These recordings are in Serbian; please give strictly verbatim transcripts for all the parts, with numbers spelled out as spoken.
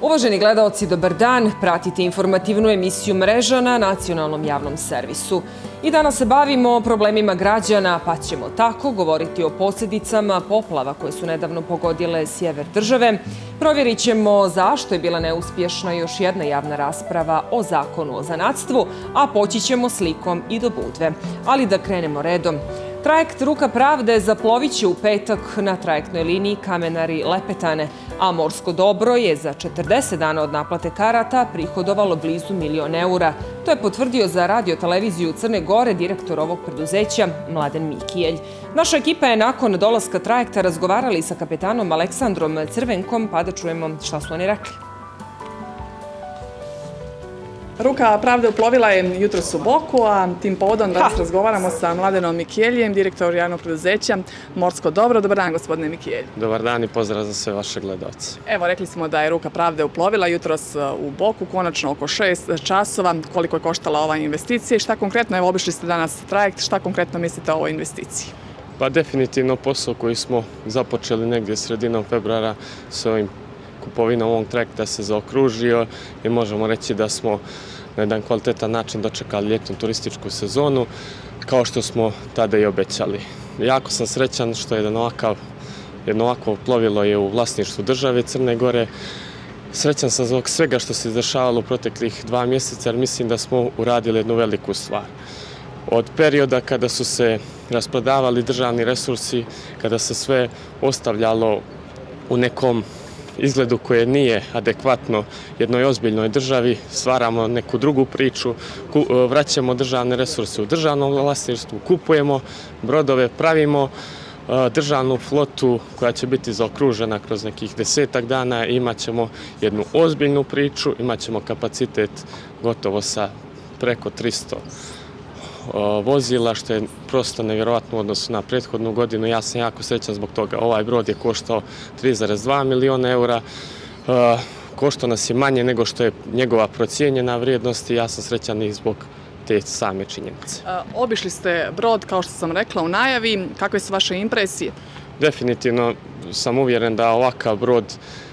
Uvaženi gledaoci, dobar dan. Pratite informativnu emisiju Mreža na nacionalnom javnom servisu. I danas se bavimo problemima građana, pa ćemo tako govoriti o posljedicama poplava koje su nedavno pogodile sjever države. Provjerit ćemo zašto je bila neuspješna još jedna javna rasprava o zakonu o zanatstvu, a poći ćemo slikom i do Budve. Ali da krenemo redom. Trajekt Ruka pravde zaplovit će u petak na trajektnoj liniji Kamenari-Lepetane, a morsko dobro je za četrdeset dana od naplate karata prihodovalo blizu milion eura. To je potvrdio za radio-televiziju Crne Gore direktor ovog preduzeća Mladen Mikijelj. Naša ekipa je nakon dolaska trajekta razgovarali sa kapetanom Aleksandrom Crvenkom, pa da čujemo šta su oni rekli. Ruka pravde uplovila je jutros u Boku, a tim povodom danas razgovaramo sa Mladenom Mikijeljem, direktor javnog preduzeća Morsko dobro. Dobar dan, gospodine Mikijelj. Dobar dan i pozdrav za sve vaše gledalce. Evo, rekli smo da je Ruka pravde uplovila jutros u Boku, konačno oko šest časova. Koliko je koštala ova investicija i šta konkretno, evo, obišli ste danas trajekt, šta konkretno mislite o ovoj investiciji? Pa definitivno posao koji smo započeli negdje sredinom februara s ovim kupovinom ovog trajekta se zaokružio i možemo reći da smo na jedan kvalitetan način dočekali ljetnu turističku sezonu, kao što smo tada i obećali. Jako sam srećan što jedan ovakav, jedno ovako plovilo je u vlasništvu države Crne Gore. Srećan sam zbog svega što se izdešavalo u proteklih dva mjeseca, jer mislim da smo uradili jednu veliku stvar. Od perioda kada su se rasprodavali državni resursi, kada se sve ostavljalo u nekom izgledu koje nije adekvatno jednoj ozbiljnoj državi, stvaramo neku drugu priču, vraćamo državne resurse u državnom vlasništvu, kupujemo brodove, pravimo državnu flotu koja će biti zaokružena kroz nekih desetak dana i imat ćemo jednu ozbiljnu priču, imat ćemo kapacitet gotovo sa preko tristo vozila, što je prosto nevjerovatno u odnosu na prethodnu godinu. Ja sam jako srećan zbog toga. Ovaj brod je koštao tri zarez dva miliona eura. Koštao nas je manje nego što je njegova procijenjena vrijednost i ja sam srećan i zbog te same činjenice. Obišli ste brod, kao što sam rekla u najavi. Kakve su vaše impresije? Definitivno sam uvjeren da ovakav brod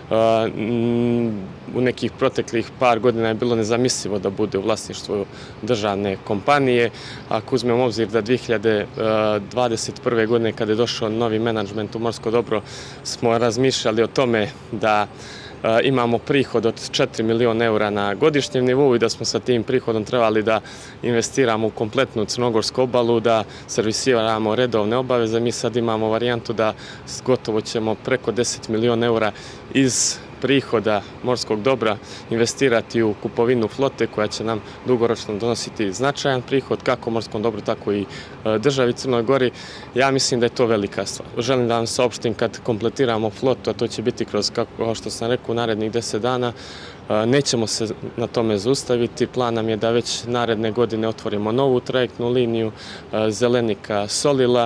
u nekih proteklih par godina je bilo nezamislivo da bude u vlasništvu državne kompanije. Ako uzmemo obzir da dvije hiljade dvadeset prve. godine kada je došao novi menadžment u Morsko dobro smo razmišljali o tome da imamo prihod od četiri miliona eura na godišnjem nivou i da smo sa tim prihodom trebali da investiramo u kompletnu crnogorsku obalu, da servisiramo redovne obaveze. Mi sad imamo varijantu da gotovo ćemo preko deset miliona eura iz prihoda morskog dobra investirati u kupovinu flote koja će nam dugoročno donositi značajan prihod kako morskom dobru, tako i državi Crnoj Gori. Ja mislim da je to velika stvar. Želim da vam saopštim kad kompletiramo flotu, a to će biti kroz, kao što sam rekao, narednih deset dana. Nećemo se na tome zaustaviti. Plan nam je da već naredne godine otvorimo novu trajektnu liniju Zelenika-Solila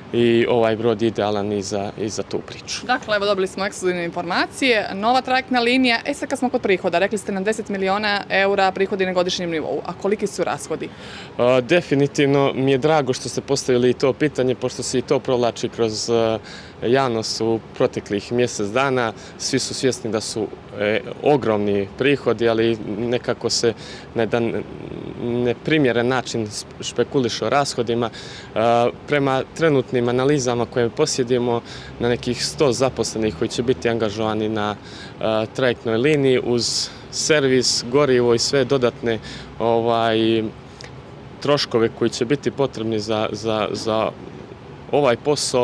i ovaj brod je idealan i za, i za tu priču. Dakle, evo, dobili smo ekskluzivne informacije. Nova trajektna linija. E sad kad smo kod prihoda, rekli ste nam deset miliona eura prihodi na godišnjem nivou. A koliki su rashodi? A, definitivno mi je drago što ste postavili i to pitanje, pošto se i to provlači kroz javnost u proteklih mjesec dana. Svi su svjesni da su e, ogromni prihodi, ali nekako se na jedan neprimjeren način špekuliše o rashodima. A, prema trenutnim analizama koje posjedimo, na nekih sto zaposlenih koji će biti angažovani na a, trajektnoj liniji uz servis, gorivo i sve dodatne ovaj, troškove koji će biti potrebni za, za, za ovaj posao,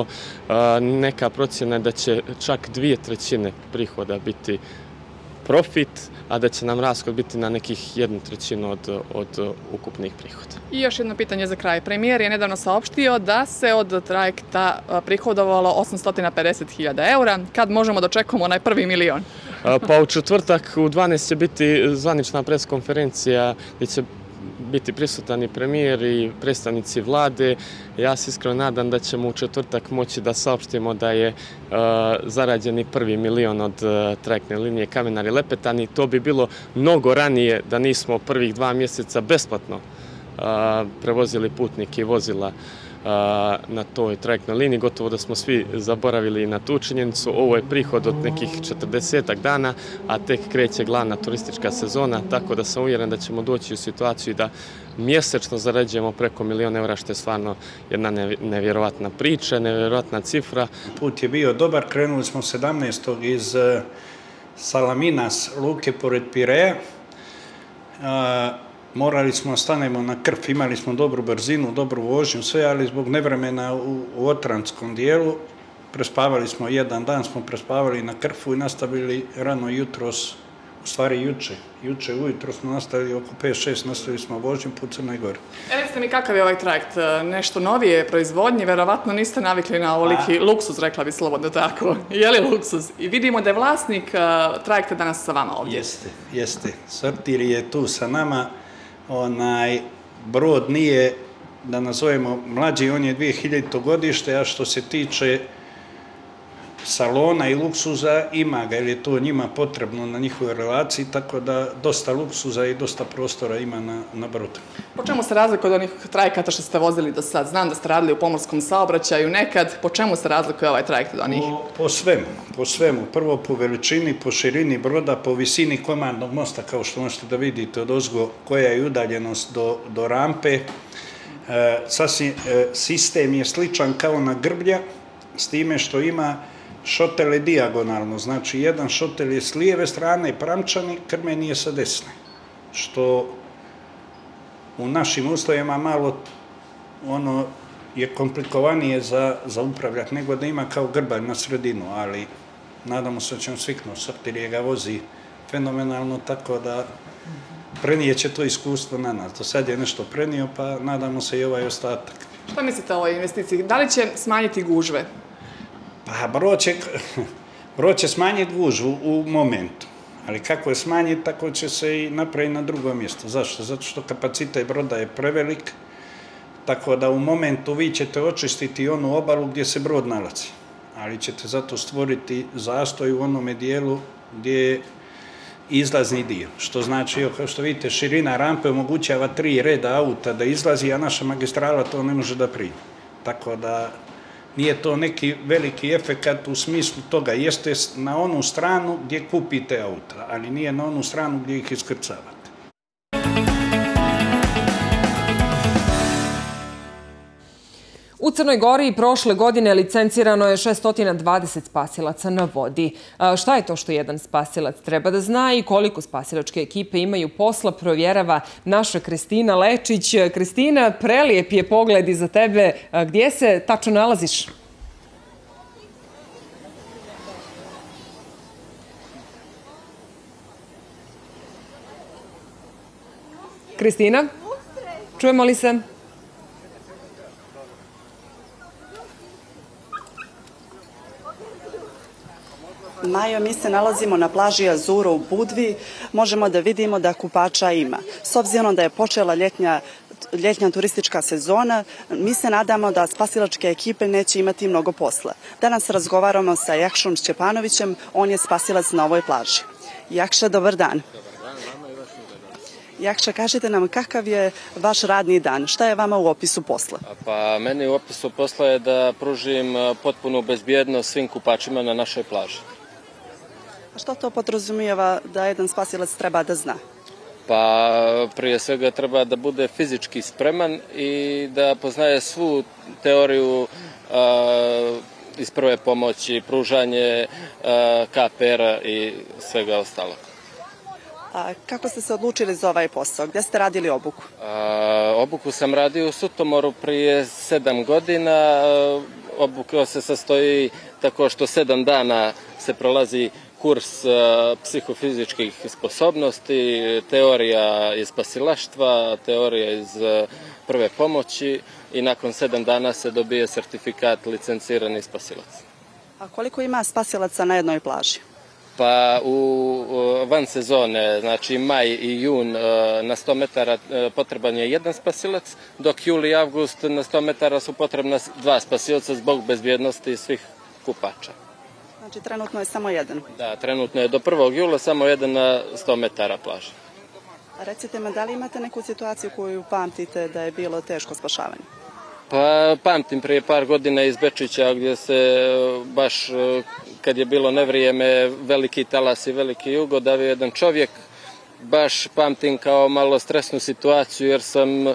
neka procjena je da će čak dvije trećine prihoda biti profit, a da će nam rashod biti na nekih jednu trećinu od, od ukupnih prihoda. I još jedno pitanje za kraj. Premijer je nedavno saopštio da se od trajekta prihodovalo osamsto pedeset hiljada eura. Kad možemo da očekujemo onaj prvi milion? Pa u četvrtak u dvanaest će biti zvanična preskonferencija gdje će biti prisutan i premijer i predstavnici vlade. Ja se iskreno nadam da ćemo u četvrtak moći da saopštimo da je uh, zarađeni prvi milion od uh, trajektne linije Kamenari-Lepetani. To bi bilo mnogo ranije da nismo prvih dva mjeseca besplatno uh, prevozili putnike i vozila na toj trajektnoj liniji. Gotovo da smo svi zaboravili na tu činjenicu. Ovo je prihod od nekih četrdesetak dana, a tek kreće glavna turistička sezona, tako da sam uvjeren da ćemo doći u situaciju da mjesečno zarađujemo preko milion evra, što je stvarno jedna nevjerovatna priča, nevjerovatna cifra. Put je bio dobar, krenuli smo sedamnaestog iz Salaminas, luke pored Pireja. Morali smo stanemo na Krf, imali smo dobru brzinu, dobru vožnju, sve, ali zbog nevremena u Otranskom dijelu prespavali smo jedan dan, smo prespavali na Krfu i nastavili rano jutros, u stvari juče. Juče ujutro smo nastavili oko pet šest, nastavili smo vožnju po Crnoj Gori. E, recite mi kakav je ovaj trajekt? Nešto novije proizvodnje, verovatno niste navikli na ovoliki luksuz, rekla bi slobodno tako. Je li luksuz? I vidimo da je vlasnik trajekta danas sa vama ovdje. Jeste, jeste. Sortir je tu sa nama. Onaj brod nije, da nazovemo, mlađi, on je dvije hiljadito godište, a što se tiče salona i luksuza, ima ga, jer je to njima potrebno na njihovoj relaciji, tako da dosta luksuza i dosta prostora ima na, na brodu. Po čemu se razlikuje od onih trajekata što ste vozili do sad? Znam da ste radili u pomorskom saobraćaju nekad. Po čemu se razlikuje ovaj trajekt od onih? Po, po svemu, po svemu. Prvo po veličini, po širini broda, po visini komandnog mosta, kao što možete da vidite od ozgo, koja je udaljenost do, do rampe. E, sasvim, e, sistem je sličan kao na Grblja, s time što ima šotele dijagonalno, znači jedan šotel je s lijeve strane pramčani, krmeni je sa desne, što u našim uslovima malo ono je komplikovanije za, za upravljati nego da ima kao grbalj na sredinu, ali nadamo se da ćemo sviknuti. Sortir ga vozi fenomenalno, tako da prenijeće to iskustvo na nas. Do sad je nešto prenio, pa nadamo se i ovaj ostatak. Šta mislite o ovoj investiciji? Da li će smanjiti gužve? Pa brod će, brod će smanjiti gužvu u momentu, ali kako je smanjiti, tako će se i napraviti na drugo mjesto. Zašto? Zato što kapacitet broda je prevelik, tako da u momentu vi ćete očistiti onu obalu gdje se brod nalazi, ali ćete zato stvoriti zastoj u onome dijelu gdje je izlazni dio. Što znači, kao što vidite, širina rampe omogućava tri reda auta da izlazi, a naša magistrala to ne može da primi. Tako da nije to neki veliki efekat u smislu toga. Jeste na onu stranu gdje kupite auta, ali nije na onu stranu gdje ih iskrcavate. U Crnoj Gori prošle godine licencirano je šesto dvadeset spasilaca na vodi. Šta je to što jedan spasilac treba da zna i koliko spasilačke ekipe imaju posla, provjerava naša Kristina Lečić. Kristina, prelijep je pogled iza tebe. Gdje se tačno nalaziš? Kristina, čujemo li se? Majo, mi se nalazimo na plaži Azuro u Budvi. Možemo da vidimo da kupača ima. S obzirom da je počela ljetnja, ljetnja turistička sezona, mi se nadamo da spasilačke ekipe neće imati mnogo posla. Danas razgovaramo sa Jakšom Šćepanovićem, on je spasilac na ovoj plaži. Jakša, dobar dan. Jakša, kažite nam kakav je vaš radni dan, šta je vama u opisu posla? Pa meni u opisu posla je da pružim potpunu bezbjednost svim kupačima na našoj plaži. A što to podrazumijeva da jedan spasilac treba da zna? Pa prije svega treba da bude fizički spreman i da poznaje svu teoriju a, iz prve pomoći, pružanje a, K P R-a i svega ostalog. A kako ste se odlučili za ovaj posao? Gdje ste radili obuku? A, obuku sam radio u Sutomoru prije sedam godina. Obuka se sastoji tako što sedam dana se prolazi kurs psihofizičkih sposobnosti, teorija iz spasilaštva, teorija iz prve pomoći i nakon sedam dana se dobije sertifikat licencirani spasilac. A koliko ima spasilaca na jednoj plaži? Pa u van sezone, znači maj i jun, na sto metara potreban je jedan spasilac, dok juli i avgust na sto metara su potrebna dva spasilca zbog bezbjednosti svih kupača. Znači trenutno je samo jedan? Da, trenutno je do prvog jula samo jedan na sto metara plaže. A recite me, da li imate neku situaciju koju pamtite da je bilo teško spašavanje? Pa pamtim prije par godina iz Bečića gdje se baš kad je bilo nevrijeme veliki talas i veliki jugo davio jedan čovjek. Baš pamtim kao malo stresnu situaciju jer sam, e,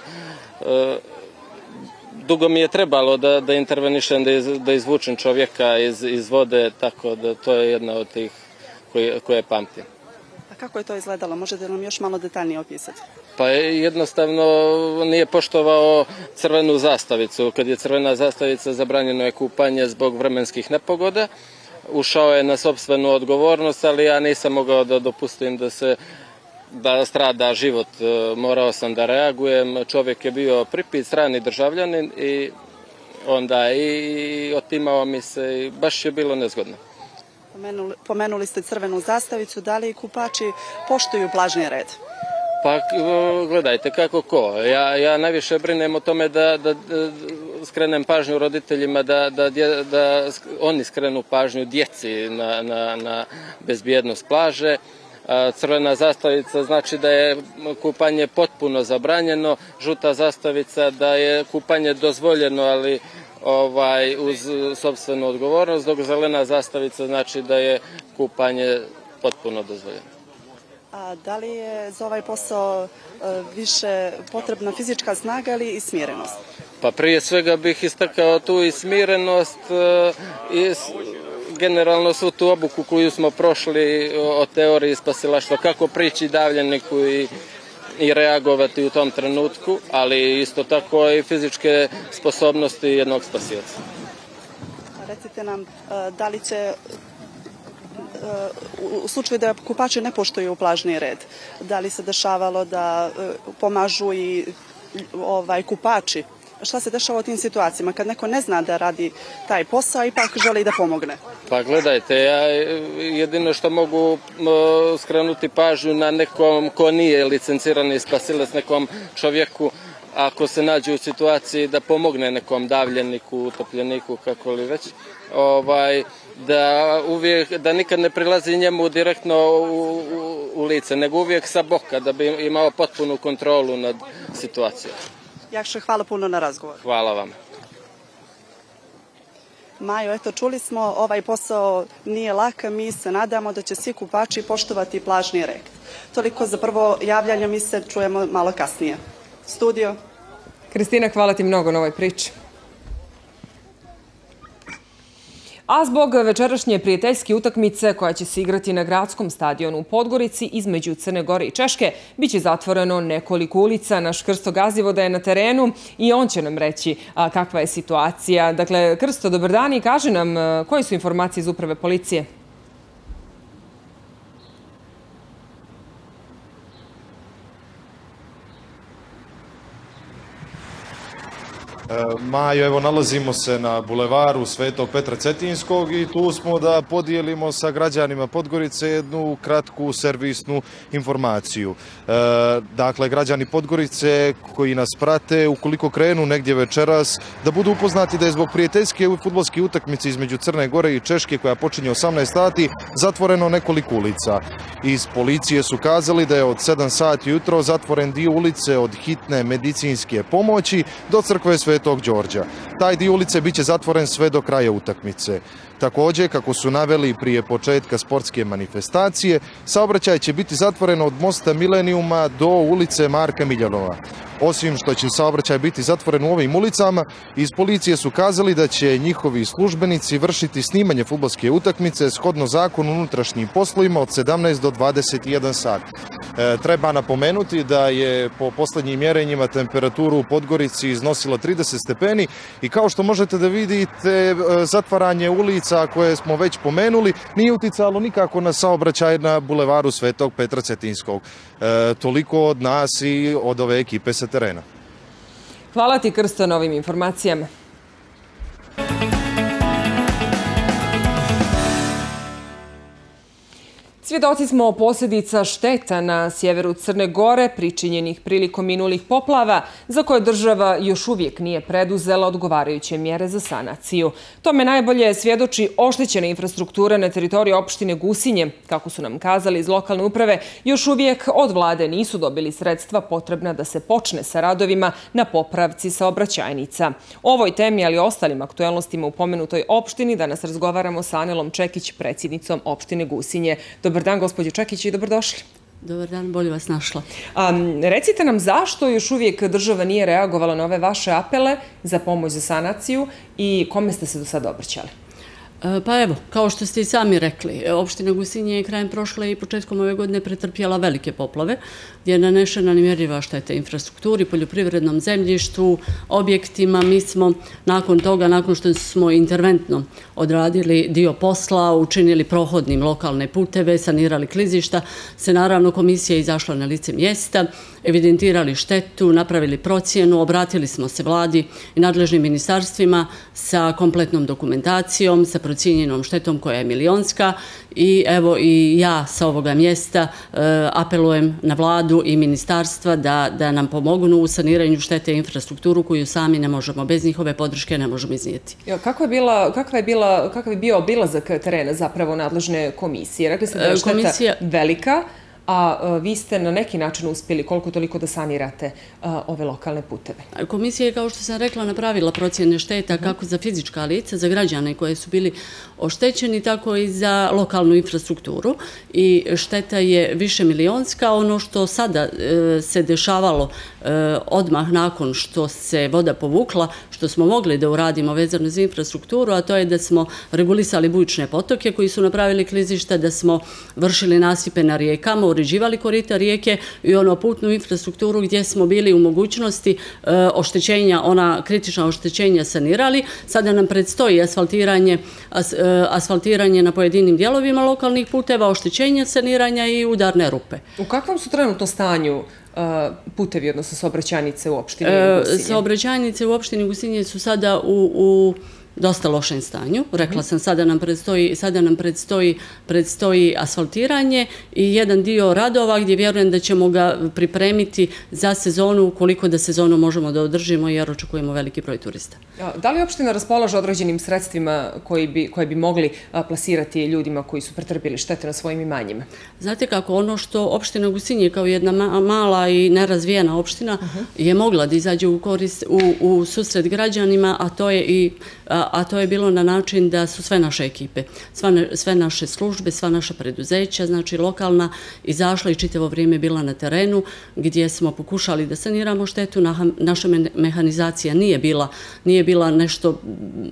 dugo mi je trebalo da, da intervenišem, da, iz, da izvučem čovjeka iz, iz vode, tako da to je jedna od tih koje, koje pamtim. A kako je to izgledalo? Možete nam još malo detaljnije opisati? Pa jednostavno nije poštovao crvenu zastavicu. Kad je crvena zastavica zabranjeno je kupanje zbog vremenskih nepogoda. Ušao je na sopstvenu odgovornost, ali ja nisam mogao da dopustim da se da strada život. Morao sam da reagujem. Čovjek je bio pripit, strani državljanin i onda i otimao mi se i baš je bilo nezgodno. Pomenuli, pomenuli ste crvenu zastavicu, da li kupači poštuju plažni red? Pa gledajte kako ko. Ja, ja najviše brinem o tome da, da, da skrenem pažnju roditeljima, da, da, da oni skrenu pažnju djeci na, na, na bezbjednost plaže. Crvena zastavica znači da je kupanje potpuno zabranjeno, žuta zastavica da je kupanje dozvoljeno, ali ovaj, uz sopstvenu odgovornost, dok zelena zastavica znači da je kupanje potpuno dozvoljeno. A da li je za ovaj posao više potrebna fizička snaga ili i smirenost? Pa prije svega bih istakao tu i smirenost i generalno svu tu obuku koju smo prošli o teoriji spasilaštva, kako prići davljeniku i, i reagovati u tom trenutku, ali isto tako i fizičke sposobnosti jednog spasioca. Recite nam, da li će u slučaju da kupači ne poštuju plažni red, da li se dešavalo da pomažu i ovaj, kupači? Šta se dešava u tim situacijama kad neko ne zna da radi taj posao i ipak želi da pomogne? Pa gledajte, ja jedino što mogu skrenuti pažnju na nekom ko nije licencirani spasilac, nekom čovjeku, ako se nađe u situaciji da pomogne nekom davljeniku, utopljeniku, kako li već, ovaj, da, uvijek, da nikad ne prilazi njemu direktno u, u, u lice, nego uvijek sa boka, da bi imao potpunu kontrolu nad situacijom. Jakše, hvala puno na razgovor. Hvala vam. Majo, eto, čuli smo, ovaj posao nije lak, mi se nadamo da će svi kupači poštovati plažni red. Toliko za prvo javljanje, mi se čujemo malo kasnije. Studio. Kristina, hvala ti mnogo na ovoj priči. A zbog večerašnje prijateljske utakmice koja će se igrati na gradskom stadionu u Podgorici između Crne Gore i Češke, biće zatvoreno nekoliko ulica. Naš Krsto Gazivoda je na terenu i on će nam reći kakva je situacija. Dakle, Krsto, dobar dan i kaži nam koje su informacije iz uprave policije. Majo, evo nalazimo se na bulevaru Svetog Petra Cetinskog i tu smo da podijelimo sa građanima Podgorice jednu kratku servisnu informaciju. E, dakle, građani Podgorice koji nas prate, ukoliko krenu negdje večeras, da budu upoznati da je zbog prijateljske fudbalske utakmice između Crne Gore i Češke koja počinje osamnaest sati zatvoreno nekoliko ulica. Iz policije su kazali da je od sedam sati jutro zatvoren dio ulice od hitne medicinske pomoći do crkve Svetog Đorđa. Taj dio ulice biće zatvoren sve do kraja utakmice. Također, kako su naveli prije početka sportske manifestacije, saobraćaj će biti zatvoren od mosta Milenijuma do ulice Marka Miljanova. Osim što će saobraćaj biti zatvoren u ovim ulicama, iz policije su kazali da će njihovi službenici vršiti snimanje fudbalske utakmice shodno zakonu o unutrašnjim poslovima od sedamnaest do dvadeset jedan sat. E, treba napomenuti da je po posljednjim mjerenjima temperaturu u Podgorici iznosila trideset stepeni i kao što možete da vidite, zatvaranje ulica koje smo već pomenuli nije uticalo nikako na saobraćaj na bulevaru Svetog Petra Cetinskog. E, toliko od nas i od ove ekipe sa terena. Hvala ti, Krsto, na ovim informacijama. Svjedoci smo posljedica šteta na sjeveru Crne Gore pričinjenih prilikom minulih poplava za koje država još uvijek nije preduzela odgovarajuće mjere za sanaciju. Tome najbolje svjedoči oštećena infrastruktura na teritoriji opštine Gusinje. Kako su nam kazali iz lokalne uprave, još uvijek od vlade nisu dobili sredstva potrebna da se počne sa radovima na popravci saobraćajnica. O ovoj temi, ali i ostalim aktuelnostima u pomenutoj opštini danas razgovaramo sa Anelom Čekić, predsjednicom opštine Gusinje. Dobar dan, gospođo Čekić, i dobrodošli. Dobar dan, bolje vas našla. Recite nam zašto još uvijek država nije reagovala na ove vaše apele za pomoć za sanaciju i kome ste se do sada obraćali? Pa evo, kao što ste i sami rekli, opština Gusinje je krajem prošle i početkom ove godine pretrpjela velike poplave, gdje je nanešena nemjerljiva šteta infrastrukturi, poljoprivrednom zemljištu, objektima. Mi smo nakon toga, nakon što smo interventno odradili dio posla, učinili prohodnim lokalne puteve, sanirali klizišta, se naravno komisija izašla na lice mjesta, evidentirali štetu, napravili procjenu, obratili smo se vladi i nadležnim ministarstvima sa kompletnom dokumentacijom, sa procijenjenom štetom koja je milionska, i evo i ja sa ovoga mjesta apelujem na vladu i ministarstva da nam pomognu u saniranju štete infrastrukturu koju sami ne možemo, bez njihove podrške ne možemo iznijeti. Kakav je bio obilazak terena zapravo nadležne komisije? Rekli ste da je šteta velika, a vi ste na neki način uspjeli koliko toliko da sanirate ove lokalne puteve. Komisija je, kao što sam rekla, napravila procjene šteta kako za fizička lica, za građane koje su bili oštećeni, tako i za lokalnu infrastrukturu, i šteta je više milionska. Ono što sada se dešavalo odmah nakon što se voda povukla, što smo mogli da uradimo vezano za infrastrukturu, a to je da smo regulisali bujične potoke koji su napravili klizišta, da smo vršili nasipe na rijekama, uređivali korita rijeke i ono putnu infrastrukturu gdje smo bili u mogućnosti oštećenja, ona kritična oštećenja sanirali. Sada nam predstoji asfaltiranje, asfaltiranje na pojedinim dijelovima lokalnih puteva, oštećenja saniranja i udarne rupe. U kakvom su trenutno stanju putevi, odnosno saobraćajnice u opštini Gusinje? Saobraćajnice u opštini Gusinje su sada u dosta lošem stanju. Rekla sam, sada nam predstoji, sada nam predstoji, predstoji asfaltiranje i jedan dio radova gdje vjerujem da ćemo ga pripremiti za sezonu, koliko da sezonu možemo da održimo, jer očekujemo veliki broj turista. Da li opština raspolaže određenim sredstvima koji bi, koje bi mogli plasirati ljudima koji su pretrpili štete na svojim imanjima? Znate kako, ono što opština Gusinje kao jedna mala i nerazvijena opština je mogla da izađe u korist, u, u susret građanima, a to je i a to je bilo na način da su sve naše ekipe, sve naše službe, sva naša preduzeća, znači lokalna, izašla i čitavo vrijeme bila na terenu gdje smo pokušali da saniramo štetu. Naša mehanizacija nije bila, nije bila nešto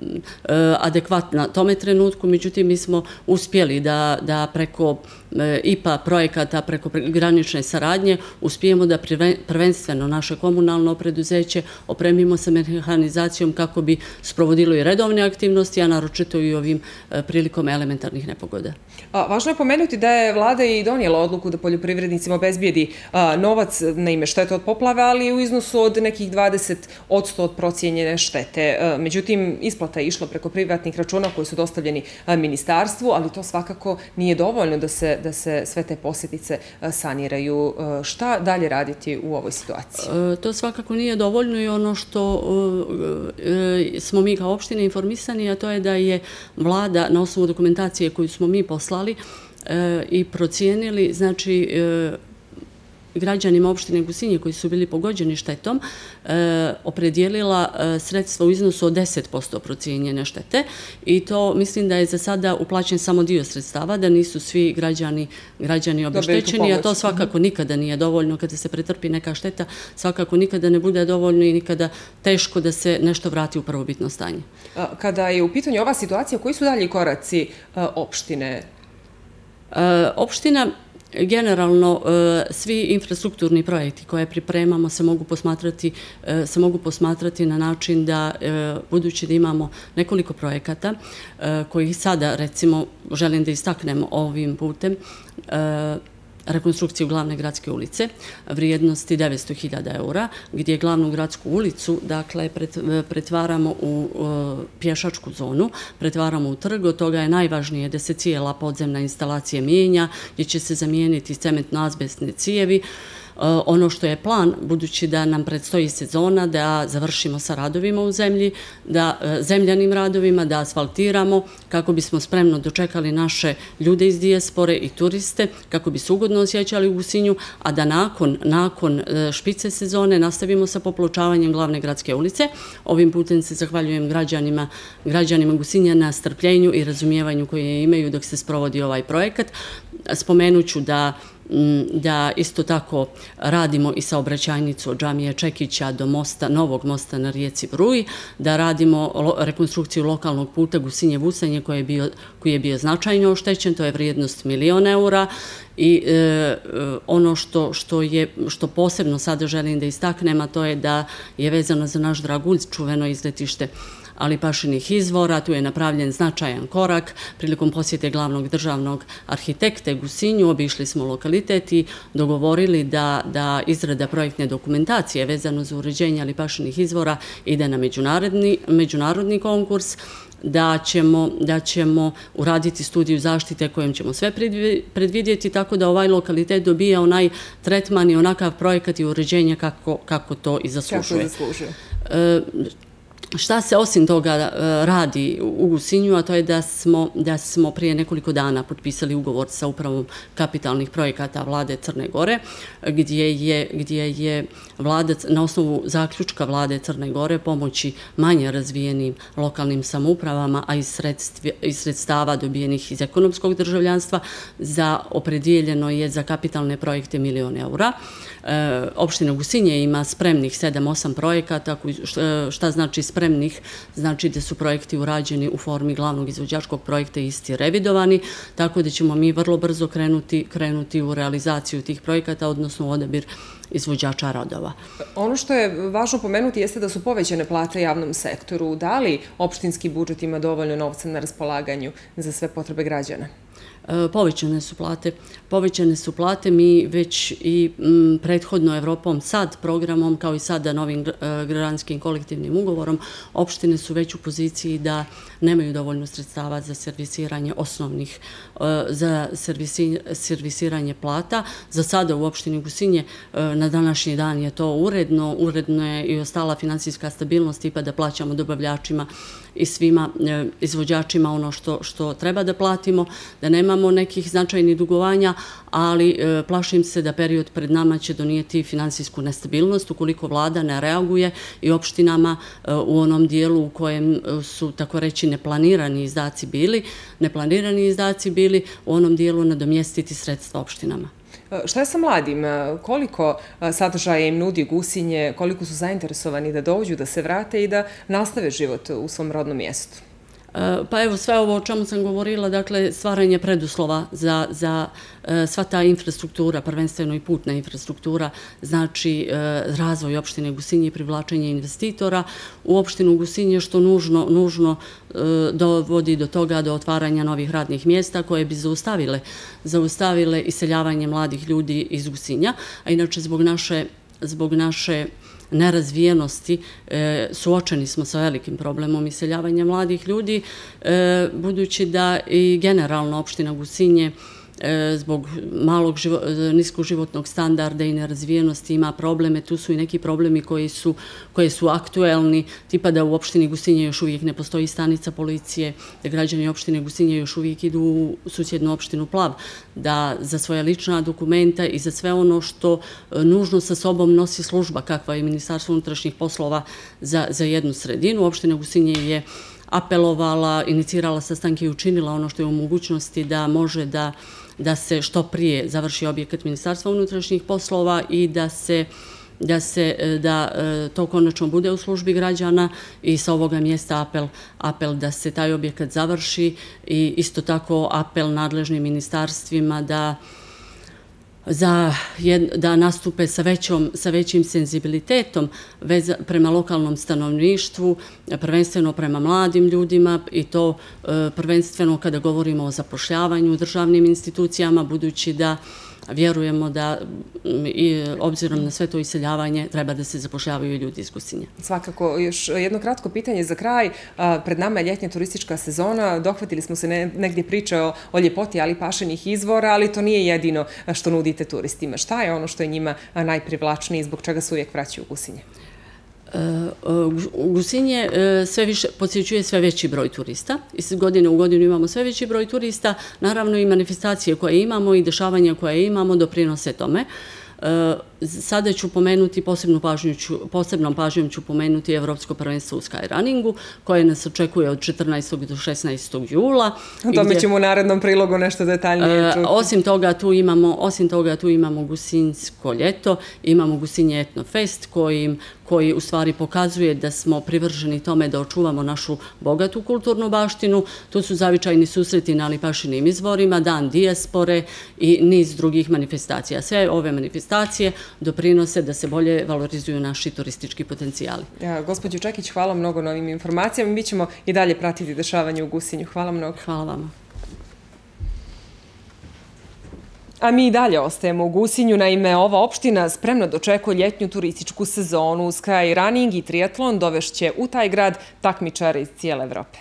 adekvatna tome trenutku, međutim mi smo uspjeli da, da preko I P A projekata, preko granične saradnje uspijemo da prvenstveno naše komunalno preduzeće opremimo sa mehanizacijom kako bi sprovodilo i redovne aktivnosti, a naročito i ovim prilikom elementarnih nepogoda. Važno je pomenuti da je vlada i donijela odluku da poljoprivrednicima obezbijedi novac na ime štete od poplave, ali u iznosu od nekih dvadeset posto od procijenjene štete. Međutim, isplata je išla preko privatnih računa koji su dostavljeni ministarstvu, ali to svakako nije dovoljno da se da se sve te posljedice saniraju. Šta dalje raditi u ovoj situaciji? To svakako nije dovoljno i ono što smo mi kao opštine informisani, a to je da je vlada na osnovu dokumentacije koju smo mi poslali i procijenili, znači građanima opštine Gusinje koji su bili pogođeni štetom opredijelila sredstva u iznosu od deset posto procijenjene štete, i to mislim da je za sada uplaćen samo dio sredstava, da nisu svi građani, građani obeštećeni, a to svakako nikada nije dovoljno. Kada se pretrpi neka šteta, svakako nikada ne bude dovoljno i nikada teško da se nešto vrati u prvobitno stanje. Kada je u pitanju ova situacija, koji su dalji koraci opštine? Opština, generalno, svi infrastrukturni projekti koje pripremamo se mogu posmatrati, se mogu posmatrati na način da, budući da imamo nekoliko projekata koji sada, recimo, želim da istaknem ovim putem, rekonstrukciju glavne gradske ulice vrijednosti devetsto hiljada eura, gdje glavnu gradsku ulicu dakle, pretvaramo u pješačku zonu, pretvaramo u trg. Od toga je najvažnije da se cijela podzemna instalacija mijenja, gdje će se zamijeniti cementno-azbestne cijevi. Ono što je plan, budući da nam predstoji sezona, da završimo sa radovima u zemlji, da zemljanim radovima, da asfaltiramo, kako bismo spremno dočekali naše ljude iz dijaspore i turiste, kako bi se ugodno osjećali u Gusinju, a da nakon, nakon špice sezone nastavimo sa popločavanjem glavne gradske ulice. Ovim putem se zahvaljujem građanima, građanima Gusinja na strpljenju i razumijevanju koje imaju dok se sprovodi ovaj projekat. Spomenuću da da isto tako radimo i saobraćajnicu od džamije Čekića do mosta, novog mosta na rijeci Vruji, da radimo rekonstrukciju lokalnog puta Gusinje-Vusanje koji je bio, koji je bio značajno oštećen, to je vrijednost milion eura. I e, ono što, što, je, što posebno sada želim da istaknem, a to je da je vezano za naš Dragulj, čuveno izletište Alipašinih izvora. Tu je napravljen značajan korak. Prilikom posjete glavnog državnog arhitekte Gusinju obišli smo lokalitet i dogovorili da, da izrada projektne dokumentacije vezano za uređenje Alipašinih izvora ide na međunarodni, međunarodni konkurs, da ćemo, da ćemo uraditi studiju zaštite kojom ćemo sve predvidjeti, tako da ovaj lokalitet dobija onaj tretman i onakav projekat i uređenje kako, kako to i zaslužuje. Kako zaslužuje? E, Šta se osim toga radi u Gusinju, a to je da smo, da smo prije nekoliko dana potpisali ugovor sa upravom kapitalnih projekata vlade Crne Gore, gdje je, gdje je vlada, na osnovu zaključka vlade Crne Gore pomoći manje razvijenim lokalnim samoupravama, a iz, iz sredstava dobijenih iz ekonomskog državljanstva, za opredijeljeno je za kapitalne projekte milion eura. E, opština Gusinje ima spremnih sedam osam projekata, šta znači spremnih spremnih, znači da su projekti urađeni u formi glavnog izvođačkog projekta isti revidovani, tako da ćemo mi vrlo brzo krenuti, krenuti u realizaciju tih projekata, odnosno u odabir izvođača radova. Ono što je važno pomenuti jeste da su povećane plate javnom sektoru. Da li opštinski budžet ima dovoljno novca na raspolaganju za sve potrebe građana? Povećane su plate. Povećane su plate. Mi već i prethodno Evropom sad programom, kao i sada novim granskim kolektivnim ugovorom, opštine su već u poziciji da nemaju dovoljno sredstava za servisiranje osnovnih, za servisiranje plata. Za sada u opštini Gusinje na današnji dan je to uredno. Uredno je i ostala finansijska stabilnost, tipa da plaćamo dobavljačima i svima izvođačima ono što, što treba da platimo, da nemamo nekih značajnih dugovanja, ali plašim se da period pred nama će donijeti finansijsku nestabilnost ukoliko vlada ne reaguje i opštinama u onom dijelu u kojem su, tako reći, neplanirani izdaci bili, neplanirani izdaci bili u onom dijelu nadomjestiti sredstva opštinama. Šta je sa mladim? Koliko sadržaja im nudi Gusinje, koliko su zainteresovani da dođu, da se vrate i da nastave život u svom rodnom mjestu? Pa evo, sve ovo o čemu sam govorila, dakle, stvaranje preduslova za, za sva ta infrastruktura, prvenstveno i putna infrastruktura, znači razvoj opštine Gusinje i privlačenje investitora u opštinu Gusinje, što nužno, nužno dovodi do toga, do otvaranja novih radnih mjesta koje bi zaustavile, zaustavile iseljavanje mladih ljudi iz Gusinja, a inače zbog naše, zbog naše nerazvijenosti, suočeni smo sa velikim problemom iseljavanja mladih ljudi, budući da i generalno opština Gusinje zbog malog niskog životnog standarda i nerazvijenosti ima probleme. Tu su i neki problemi koji su, koji su aktuelni, tipa da u opštini Gusinje još uvijek ne postoji stanica policije, da građani opštine Gusinje još uvijek idu u susjednu opštinu Plav, da za svoja lična dokumenta i za sve ono što nužno sa sobom nosi služba kakva je Ministarstvo unutrašnjih poslova za, za jednu sredinu. Opština Gusinje je apelovala, inicirala sastanke i učinila ono što je u mogućnosti da može da da se što prije završi objekat Ministarstva unutrašnjih poslova i da se da se da to konačno bude u službi građana i sa ovoga mjesta apel apel da se taj objekat završi i isto tako apel nadležnim ministarstvima da za da nastupe sa većom sa većim senzibilitetom prema lokalnom stanovništvu, prvenstveno prema mladim ljudima i to prvenstveno kada govorimo o zapošljavanju u državnim institucijama, budući da vjerujemo da, obzirom na sve to iseljavanje, treba da se zapošljavaju ljudi iz Gusinja. Svakako, još jedno kratko pitanje za kraj. Pred nama je ljetnja turistička sezona. Dohvatili smo se negdje priče o ljepoti Alipašinih izvora, ali to nije jedino što nudite turistima. Šta je ono što je njima najprivlačnije i zbog čega se uvijek vraćaju u Gusinje? Gusinje sve više posjećuje sve veći broj turista. Iz godine u godinu imamo sve veći broj turista. Naravno i manifestacije koje imamo i dešavanja koje imamo doprinose tome. Sada ću pomenuti, posebnom pažnjom ću pomenuti Evropsko prvenstvo u skyrunningu, koje nas očekuje od četrnaestog do šesnaestog jula. O tome ćemo u narednom prilogu nešto detaljnije čuti. Osim toga, tu imamo, osim toga, tu imamo Gusinjsko ljeto, imamo Gusinje Etnofest, koji, koji u stvari pokazuje da smo privrženi tome da očuvamo našu bogatu kulturnu baštinu. Tu su zavičajni susreti na Alipašinim izvorima, dan dijaspore i niz drugih manifestacija. Sve ove manifestacije doprinose da se bolje valorizuju naši turistički potencijali. Gospođo Čekić, hvala mnogo na ovim informacijama. Mi ćemo i dalje pratiti dešavanje u Gusinju. Hvala mnogo. Hvala vama. A mi i dalje ostajemo u Gusinju. Naime, ova opština spremno dočekuje ljetnju turističku sezonu. Skyrunning i triatlon dovešće u taj grad takmičare iz cijele Evrope.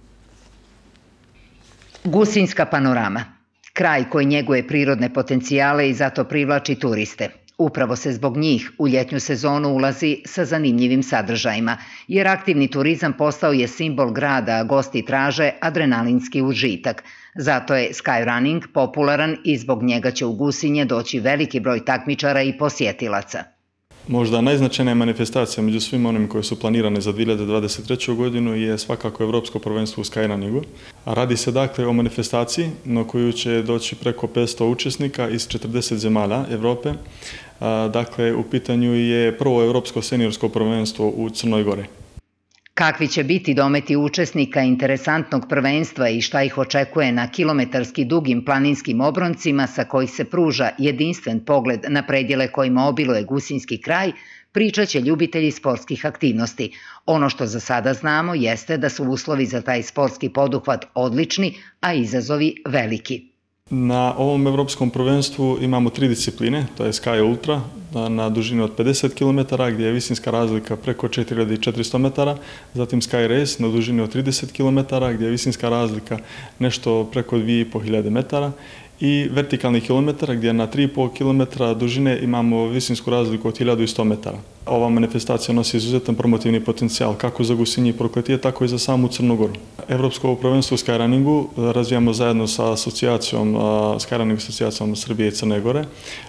Gusinjska panorama. Kraj koji njeguje prirodne potencijale i zato privlači turiste. Upravo se zbog njih u ljetnju sezonu ulazi sa zanimljivim sadržajima, jer aktivni turizam postao je simbol grada, a gosti traže adrenalinski užitak. Zato je skyrunning popularan i zbog njega će u Gusinje doći veliki broj takmičara i posjetilaca. Možda najznačajnija manifestacija među svim onim koje su planirane za dvije hiljade dvadeset treću. godinu je svakako Evropsko prvenstvo u skyrunningu. Radi se dakle o manifestaciji na koju će doći preko petsto učesnika iz četrdeset zemalja Evrope. Dakle, u pitanju je prvo Evropsko seniorsko prvenstvo u Crnoj Gori. Kakvi će biti dometi učesnika interesantnog prvenstva i šta ih očekuje na kilometarski dugim planinskim obroncima sa kojih se pruža jedinstven pogled na predjele kojima obiluje Gusinjski kraj, pričat će ljubitelji sportskih aktivnosti. Ono što za sada znamo jeste da su uslovi za taj sportski poduhvat odlični, a izazovi veliki. Na ovom evropskom prvenstvu imamo tri discipline, to je Sky Ultra na dužini od pedeset kilometara gdje je visinska razlika preko četiri hiljade četiristo metara, zatim Sky Race na dužini od trideset kilometara gdje je visinska razlika nešto preko dvije i pol hiljade metara i vertikalni kilometar gdje na tri i pol kilometra dužine imamo visinsku razliku od hiljadu sto metara. Ova manifestacija nosi izuzetan promotivni potencijal kako za Gusinje i Prokletije, tako i za samu Crnu Goru. Evropsko prvenstvo u skyrunningu razvijamo zajedno sa asocijacijom, Skyrunning asocijacijom Srbije i Crne Gore,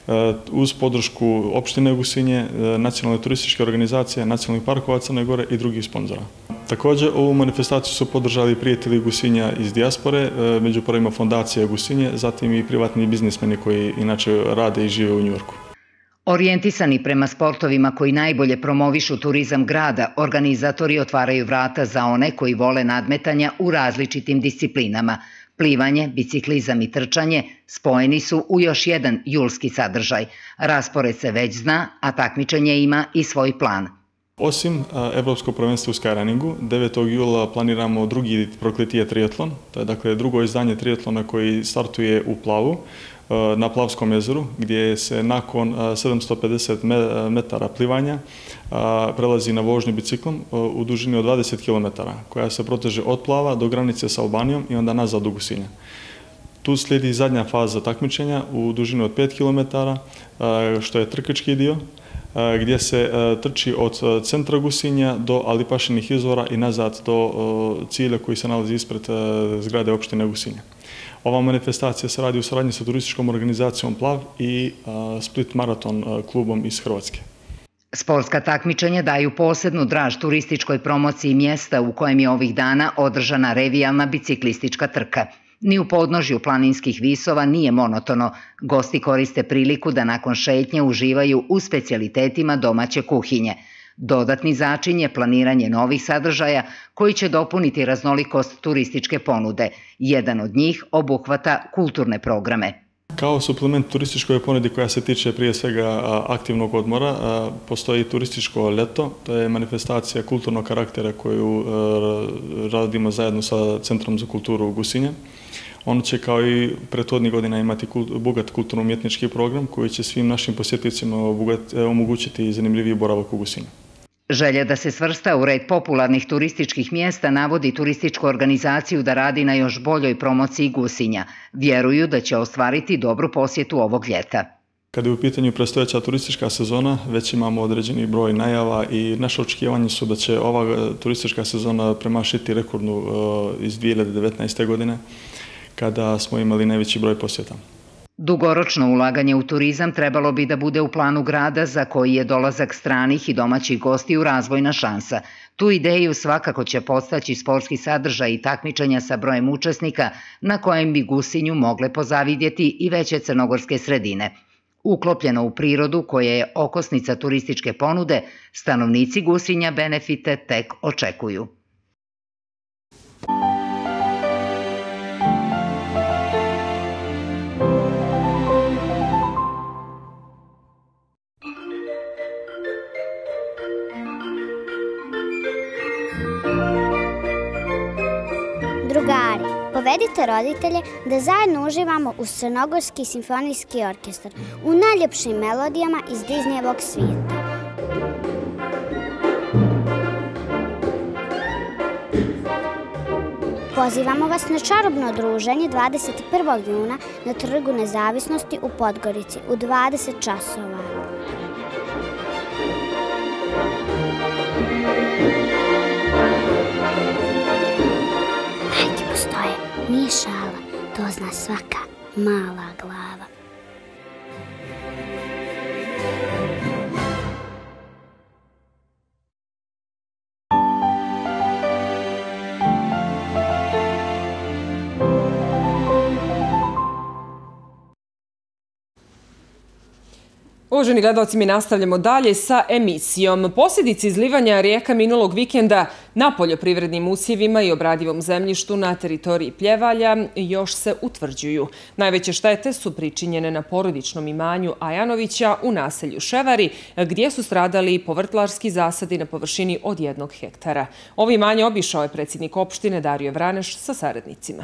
uz podršku opštine Gusinje, nacionalne turističke organizacije, nacionalnih parkova Crne Gore i drugih sponzora. Također, ovu manifestaciju su podržali prijatelji Gusinja iz dijaspore, među prvima fondacija Gusinje, zatim i privatni biznismeni koji inače rade i žive u Njujorku. Orijentisani prema sportovima koji najbolje promovišu turizam grada, organizatori otvaraju vrata za one koji vole nadmetanja u različitim disciplinama. Plivanje, biciklizam i trčanje spojeni su u još jedan julski sadržaj. Raspored se već zna, a takmičenje ima i svoj plan. Osim Evropskog prvenstva u skyrunningu, devetog jula planiramo drugi Prokletije triatlon. To je dakle drugo izdanje triatlona koji startuje u Plavu, na Plavskom jezeru, gdje se nakon sedamsto pedeset metara plivanja prelazi na vožnju biciklom u dužini od dvadeset kilometara, koja se proteže od Plava do granice sa Albanijom i onda nazad u Gusinje. Tu slijedi zadnja faza takmičenja u dužini od pet kilometara, što je trkački dio, gdje se trči od centra Gusinja do Alipašinih izvora i nazad do cilja koji se nalazi ispred zgrade opštine Gusinja. Ova manifestacija se radi u saradnji sa turističkom organizacijom Plav i Split Maraton klubom iz Hrvatske. Sportska takmičenja daju posebnu draž turističkoj promociji mjesta u kojem je ovih dana održana revijalna biciklistička trka. Ni u podnožju planinskih visova nije monotono. Gosti koriste priliku da nakon šetnje uživaju u specijalitetima domaće kuhinje. Dodatni začin je planiranje novih sadržaja koji će dopuniti raznolikost turističke ponude. Jedan od njih obuhvata kulturne programe. Kao suplement turističkoj ponudi koja se tiče prije svega aktivnog odmora, postoji turističko ljeto. To je manifestacija kulturnog karaktera koju radimo zajedno sa Centrom za kulturu Gusinja. Ono će kao i prethodnih godina imati bogat kulturno-umjetnički program koji će svim našim posjetiteljima omogućiti zanimljiviji boravak u Gusinju. Želja da se svrsta u red popularnih turističkih mjesta navodi turističku organizaciju da radi na još boljoj promociji Gusinja. Vjeruju da će ostvariti dobru posjetu ovog ljeta. Kada je u pitanju predstojeća turistička sezona, već imamo određeni broj najava i naše očekivanje su da će ova turistička sezona premašiti rekordnu iz dvije hiljade devetnaeste. godine, kada smo imali najveći broj posjeta. Dugoročno ulaganje u turizam trebalo bi da bude u planu grada za koji je dolazak stranih i domaćih gostiju razvojna šansa. Tu ideju svakako će podstaći sportski sadržaj i takmičenja sa brojem učesnika na kojem bi Gusinju mogle pozavidjeti i veće crnogorske sredine. Uklopljeno u prirodu koja je okosnica turističke ponude, stanovnici Gusinja benefite tek očekuju. Drugari, povedite roditelje da zajedno uživamo uz Crnogorski simfonijski orkestar u najljepšim melodijama iz Disneyevog svijeta. Pozivamo vas na čarobno druženje dvadeset prvog juna na Trgu Nezavisnosti u Podgorici u dvadeset časova. Nije šala, to zna svaka mala glava. Uvaženi gledalci, mi nastavljamo dalje sa emisijom. Posljedice izlivanja rijeka minulog vikenda na poljoprivrednim usjevima i obradivom zemljištu na teritoriji Pljevalja još se utvrđuju. Najveće štete su pričinjene na porodičnom imanju Ajanovića u naselju Ševari, gdje su stradali povrtlarski zasadi na površini od jednog hektara. Ovo imanje obišao je predsjednik opštine Dario Vraneš sa saradnicima.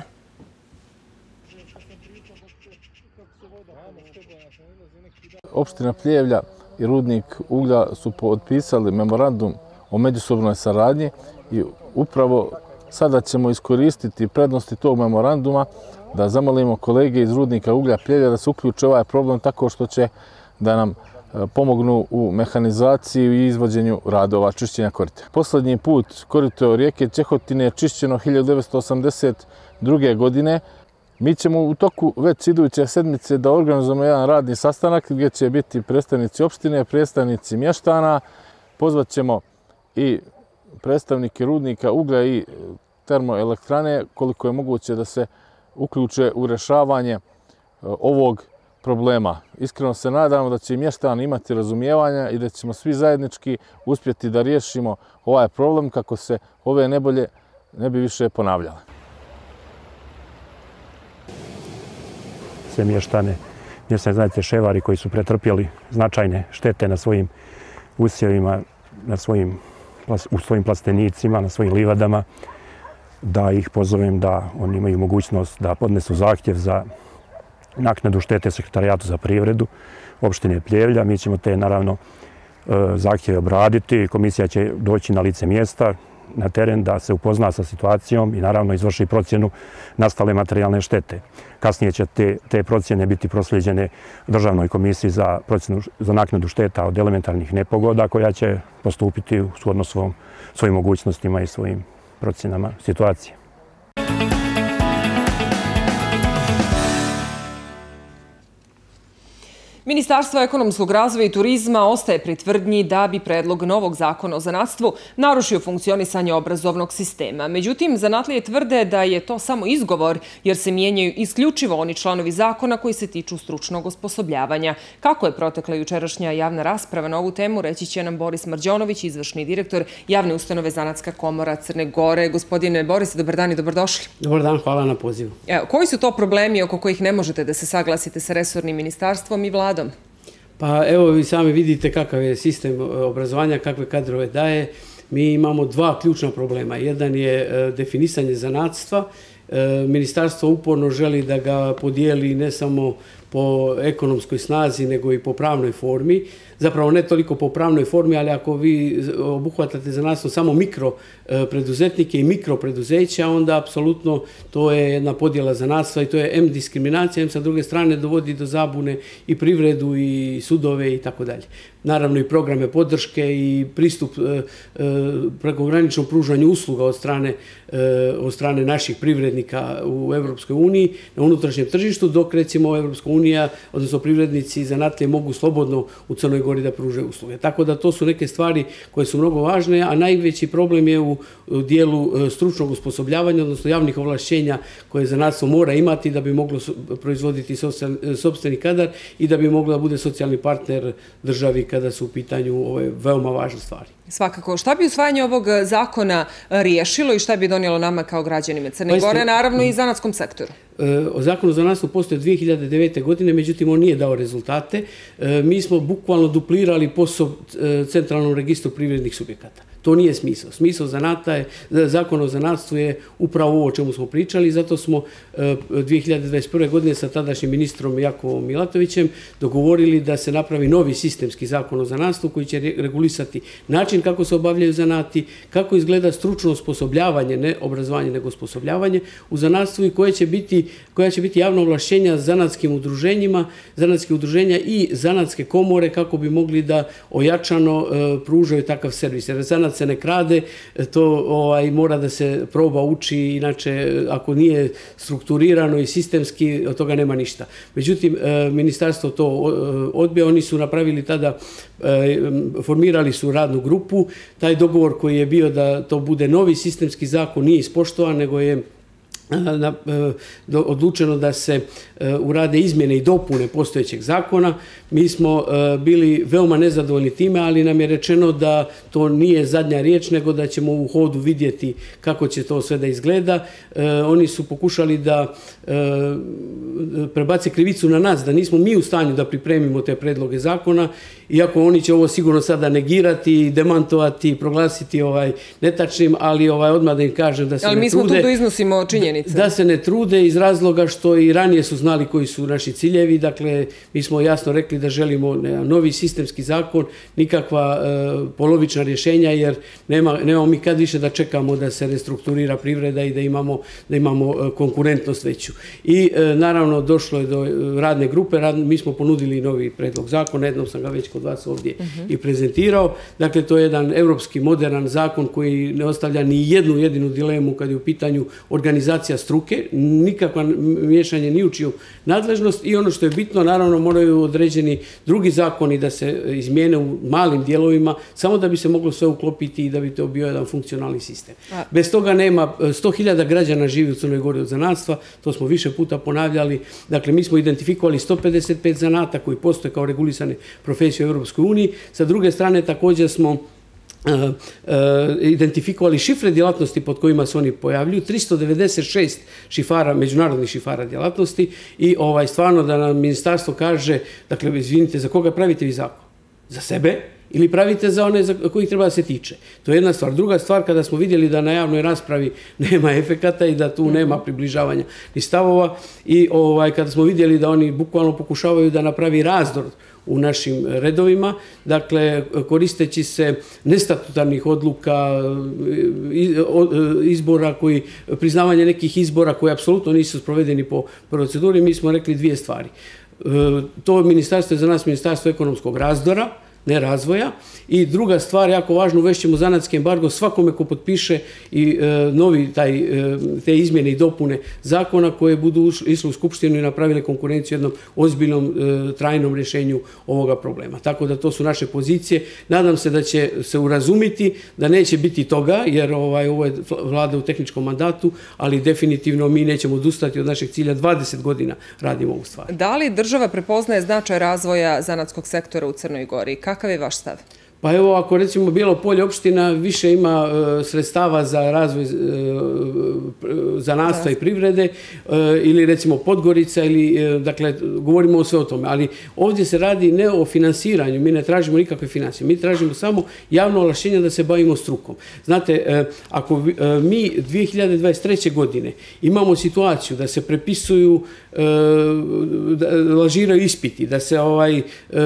Opština Pljevlja i rudnik uglja su potpisali memorandum o međusobnoj saradnji i upravo sada ćemo iskoristiti prednosti tog memoranduma da zamolimo kolege iz rudnika uglja Pljevlja da se uključe ovaj problem tako što će da nam pomognu u mehanizaciji i izvođenju radova čišćenja korita. Poslednji put korito rijeke Čehotine je čišćeno hiljadu devetsto osamdeset druge. godine. Mi ćemo u toku već iduće sedmice da organizujemo jedan radni sastanak gdje će biti predstavnici opštine, predstavnici mještana, pozvat ćemo i predstavnike rudnika uglja i termoelektrane koliko je moguće da se uključe u rješavanje ovog problema. Iskreno se nadamo da će i mještani imati razumijevanja i da ćemo svi zajednički uspjeti da riješimo ovaj problem kako se ove nebolje ne bi više ponavljale. Sve mještane, mještane znate Ševari koji su pretrpjeli značajne štete na svojim usjevima, na svojim, u svojim plastenicima, na svojim livadama, da ih pozovem da oni imaju mogućnost da podnesu zahtjev za naknadu štete Sekretarijatu za privredu opštine Pljevlja. Mi ćemo te, naravno, zahtjeve obraditi. Komisija će doći na lice mjesta, na teren, da se upozna sa situacijom i naravno izvrši procjenu nastale materijalne štete. Kasnije će te, te procjene biti proslijeđene Državnoj komisiji za, procjenu, za naknadu šteta od elementarnih nepogoda koja će postupiti u shodno svom, svojim mogućnostima i svojim procjenama situacije. Ministarstvo ekonomskog razvoja i turizma ostaje pri tvrdnji da bi predlog novog zakona o zanatstvu narušio funkcionisanje obrazovnog sistema. Međutim, zanatlije tvrde da je to samo izgovor jer se mijenjaju isključivo oni članovi zakona koji se tiču stručnog osposobljavanja. Kako je protekla jučerašnja javna rasprava na ovu temu, reći će nam Boris Marđonović, izvršni direktor javne ustanove Zanatska komora Crne Gore. Gospodine Boris, dobar dan i dobrodošli. Dobar dan, hvala na pozivu. Evo, koji su to problemi oko kojih ne možete da se saglasite sa resornim ministarstvom i vladom? Pa evo vi sami vidite kakav je sistem obrazovanja, kakve kadrove daje. Mi imamo dva ključna problema. Jedan je definisanje zanatstva Ministarstvo uporno želi da ga podijeli ne samo po ekonomskoj snazi, nego i po pravnoj formi. Zapravo ne toliko po pravnoj formi, ali ako vi obuhvatate za nas samo mikro preduzetnike i mikro preduzeća, onda apsolutno to je jedna podjela zanatstva i to je em diskriminacija, em sa druge strane dovodi do zabune i privredu i sudove i tako dalje. Naravno i programe podrške i pristup prekograničnom pružanju usluga od strane, od strane naših privrednika u Evropskoj uniji na unutrašnjem tržištu, dok recimo Evropska unija, odnosno privrednici i zanatlije mogu slobodno u Crnoj Gori da pružaju usluge. Tako da to su neke stvari koje su mnogo važne, a najveći problem je u dijelu stručnog osposobljavanja, odnosno javnih ovlašćenja koje zanatstvo mora imati da bi moglo proizvoditi sopstveni kadar i da bi moglo da bude socijalni partner državi kada su u pitanju ove veoma važne stvari. Svakako. Šta bi usvajanje ovog zakona riješilo i šta bi donijelo nama kao građanima Crne Gore, naravno i zanatskom sektoru? Zakon o zanatstvu postoje dvije hiljade devete. godine, međutim on nije dao rezultate. Mi smo bukvalno duplirali posao Centralnom registru privrednih subjekata. To nije smisao. Smisao zanata je, zakon o zanatstvu je upravo ovo o čemu smo pričali, zato smo dvije hiljade dvadeset prve. godine sa tadašnjim ministrom Jakovom Milatovićem dogovorili da se napravi novi sistemski zakon o zanatstvu koji će regulisati način kako se obavljaju zanati, kako izgleda stručno osposobljavanje, ne obrazovanje nego osposobljavanje u zanatstvu i koje će biti, koja će biti javno ovlašćenja zanatskim udruženjima, zanatske udruženja i zanatske komore kako bi mogli da ojačano pružaju takav servis. Jer zanat se ne krade, to ovaj, mora da se proba uči, inače ako nije strukturirano i sistemski, od toga nema ništa. Međutim, ministarstvo to odbija, oni su napravili tada, formirali su radnu grupu, taj dogovor koji je bio da to bude novi sistemski zakon nije ispoštovan, nego je odlučeno da se urade izmjene i dopune postojećeg zakona. Mi smo bili veoma nezadovoljni time, ali nam je rečeno da to nije zadnja riječ, nego da ćemo u hodu vidjeti kako će to sve da izgleda. Oni su pokušali da prebace krivicu na nas, da nismo mi u stanju da pripremimo te predloge zakona, iako oni će ovo sigurno sada negirati, demantovati, proglasiti ovaj netačnim, ali ovaj odmah da im kažem da se ne trude. Ali mi smo tu da iznosimo činjenice. Da se ne trude iz razloga što i ranije su znali koji su naši ciljevi. Dakle, mi smo jasno rekli da želimo novi sistemski zakon, nikakva polovična rješenja, jer nemamo mi kad više da čekamo da se restrukturira privreda i da imamo, da imamo konkurentnost veću. I naravno došlo je do radne grupe, mi smo ponudili novi predlog zakona, jednom sam ga već kod vas ovdje i prezentirao. Dakle, to je jedan evropski moderan zakon koji ne ostavlja ni jednu jedinu dilemu kad je u pitanju organizacija struke, nikakva miješanje ni u čiju nadležnost i ono što je bitno, naravno moraju određeni drugi zakoni da se izmijene u malim dijelovima, samo da bi se moglo sve uklopiti i da bi to bio jedan funkcionalni sistem. Bez toga nema, sto hiljada građana živi u Crnoj Gori od zanatstva, to smo više puta ponavljali. Dakle, mi smo identifikovali sto pedeset pet zanata koji postoje kao regulisane profesije u Europskoj uniji. Sa druge strane, također smo identifikovali šifre djelatnosti pod kojima se oni pojavljuju, tristo devedeset šest šifara, međunarodnih šifara djelatnosti i ovaj, stvarno da nam ministarstvo kaže, dakle, izvinite, za koga pravite vi zakon? Za sebe? Ili pravite za one za kojih treba da se tiče. To je jedna stvar. Druga stvar, kada smo vidjeli da na javnoj raspravi nema efekata i da tu nema približavanja ni stavova i ovaj, kada smo vidjeli da oni bukvalno pokušavaju da napravi razdor u našim redovima, dakle, koristeći se nestatutarnih odluka, izbora koji, priznavanje nekih izbora koji apsolutno nisu sprovedeni po proceduri, mi smo rekli dvije stvari. To ministarstvo je za nas ministarstvo ekonomskog razdora, ne razvoja. I druga stvar, jako važno, uvešćemo zanatski embargo svakome ko potpiše i novi taj, te izmjene i dopune zakona koje budu išli u Skupštinu i napravile konkurenciju jednom ozbiljnom, trajnom rješenju ovoga problema. Tako da to su naše pozicije. Nadam se da će se urazumiti, da neće biti toga, jer ovaj, ovo je vlada u tehničkom mandatu, ali definitivno mi nećemo odustati od našeg cilja. dvadeset godina radimo ovu stvar. Da li država prepoznaje značaj razvoja zanatskog sektora u Crnoj Gori? Kakav je vaš stav? Pa evo, ako recimo Bijelo Polje opština više ima sredstava za razvoj zanatstva i privrede, ili recimo Podgorica, ili, dakle, govorimo o sve o tome. Ali ovdje se radi ne o finansiranju, mi ne tražimo nikakve financije, mi tražimo samo javno ovlašćenje da se bavimo strukom. Znate, ako mi dvije hiljade dvadeset treće. godine imamo situaciju da se prepisuju, lažiraju ispiti, da se ovaj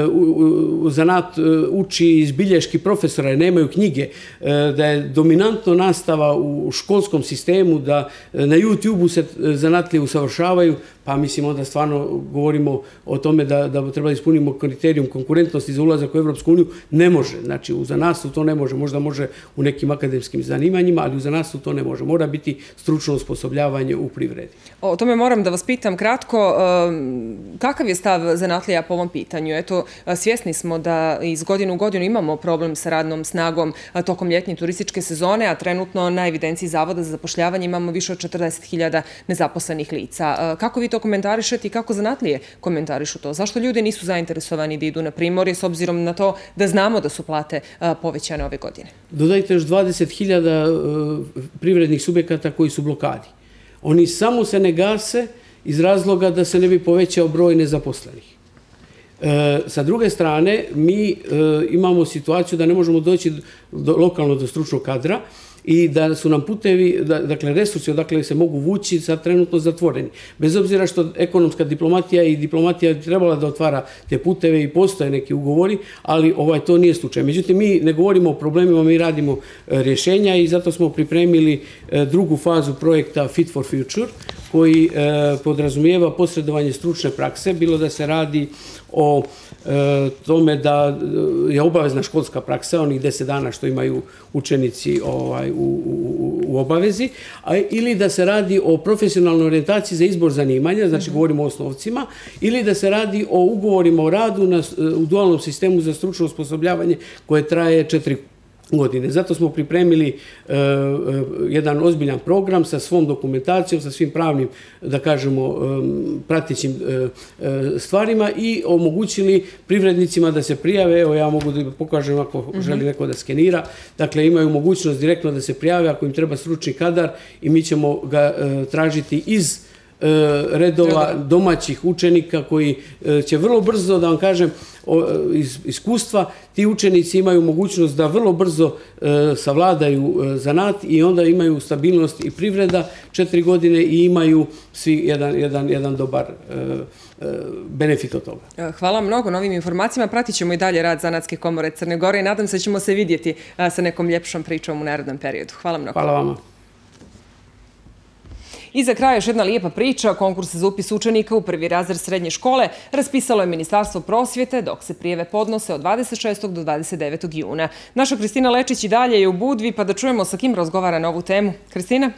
zanat uči iz bilješki profesora, nemaju knjige, da je dominantno nastava u školskom sistemu, da na YouTube-u se zanatlije usavršavaju, pa mislim onda stvarno govorimo o tome da, da treba da ispunimo kriterijum konkurentnosti za ulazak u Evropsku uniju. Ne može, znači u zanatstvu to ne može, možda može u nekim akademskim zanimanjima, ali u zanatstvu to ne može. Mora biti stručno osposobljavanje u privredi. O tome moram da vas pitam kratko, kakav je stav zanatlija po ovom pitanju? Eto, svjesni smo da iz godine u godinu imamo problem sa radnom snagom tokom ljetnje turističke sezone, a trenutno na evidenciji Zavoda za zapošljavanje imamo više od četrdeset hiljada nezaposlenih lica. Kako vi to komentarišete i kako zanatlije komentarišu to? Zašto ljudi nisu zainteresovani da idu na Primorje s obzirom na to da znamo da su plate povećane ove godine? Dodajte još dvadeset hiljada privrednih subjekata koji su blokadi. Oni samo se ne gase iz razloga da se ne bi povećao broj nezaposlenih. Sa druge strane, mi imamo situaciju da ne možemo doći lokalno do stručnog kadra i da su nam putevi, dakle resursi odakle se mogu vući, sad trenutno zatvoreni. Bez obzira što ekonomska diplomatija i diplomatija je trebala da otvara te puteve i postoje neki ugovori, ali ovaj to nije slučaj. Međutim, mi ne govorimo o problemima, mi radimo rješenja i zato smo pripremili drugu fazu projekta Fit for Future, koji podrazumijeva posredovanje stručne prakse, bilo da se radi o tome da je obavezna školska praksa, onih deset dana što imaju učenici u obavezi, ili da se radi o profesionalnoj orijentaciji za izbor zanimanja, znači govorimo o osnovcima, ili da se radi o ugovorima o radu u dualnom sistemu za stručno osposobljavanje koje traje četiri godine. Zato smo pripremili jedan ozbiljan program sa svom dokumentacijom, sa svim pravnim, da kažemo, pratećim stvarima i omogućili privrednicima da se prijave. Evo, ja mogu da pokažem ako želi neko da skenira. Dakle, imaju mogućnost direktno da se prijave ako im treba stručni kadar i mi ćemo ga tražiti iz redova domaćih učenika koji će vrlo brzo, da vam kažem, iz iskustva, ti učenici imaju mogućnost da vrlo brzo savladaju zanat i onda imaju stabilnost i privreda četiri godine i imaju svi jedan dobar benefit od toga. Hvala mnogo na ovim informacijama. Pratit ćemo i dalje rad Zanatske komore Crne Gore i nadam se da ćemo se vidjeti sa nekom ljepšom pričom u narednom periodu. Hvala mnogo. Hvala vama. I za kraj još jedna lijepa priča. Konkurs za upis učenika u prvi razred srednje škole raspisalo je Ministarstvo prosvjete, dok se prijave podnose od dvadeset šestog do dvadeset devetog juna. Naša Kristina Lečić i dalje je u Budvi, pa da čujemo sa kim razgovara na ovu temu. Kristina?